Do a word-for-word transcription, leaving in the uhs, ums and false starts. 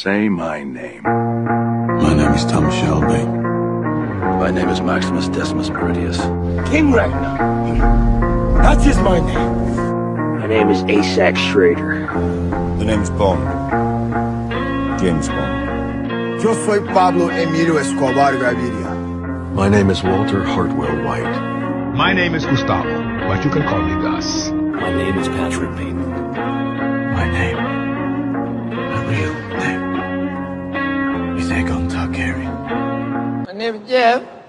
Say my name. My name is Tom Shelby. My name is Maximus Decimus Meridius. King Ragnar. That is my name. My name is Asax Schrader. The name is Bond. James Bond. Yo soy Pablo Emilio Escobar Gaviria. My name is Walter Hartwell White. My name is Gustavo, but you can call me Gus. My name is Patrick Payton. My name, my real name, is Aegon Targaryen. My name is Jeff.